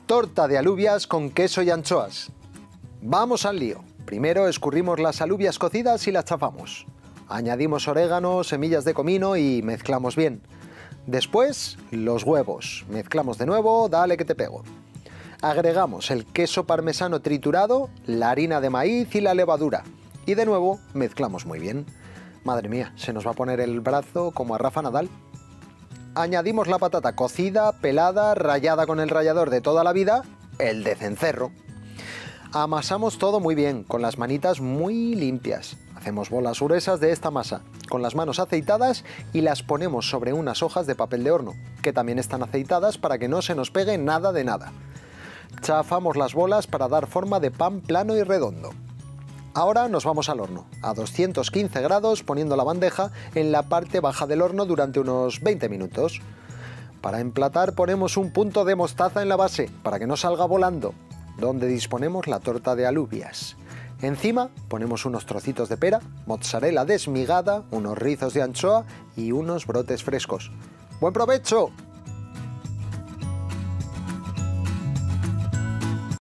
Torta de alubias con queso y anchoas. Vamos al lío. Primero escurrimos las alubias cocidas y las chafamos. Añadimos orégano, semillas de comino y mezclamos bien. Después, los huevos. Mezclamos de nuevo, dale que te pego. Agregamos el queso parmesano triturado, la harina de maíz y la levadura. Y de nuevo, mezclamos muy bien. Madre mía, se nos va a poner el brazo como a Rafa Nadal. Añadimos la patata cocida, pelada, rallada con el rallador de toda la vida, el de cencerro. Amasamos todo muy bien, con las manitas muy limpias. Hacemos bolas gruesas de esta masa, con las manos aceitadas y las ponemos sobre unas hojas de papel de horno, que también están aceitadas para que no se nos pegue nada de nada. Chafamos las bolas para dar forma de pan plano y redondo. Ahora nos vamos al horno, a 215 grados, poniendo la bandeja en la parte baja del horno durante unos 20 minutos. Para emplatar ponemos un punto de mostaza en la base, para que no salga volando, donde disponemos la torta de alubias. Encima ponemos unos trocitos de pera, mozzarella desmigada, unos rizos de anchoa y unos brotes frescos. ¡Buen provecho!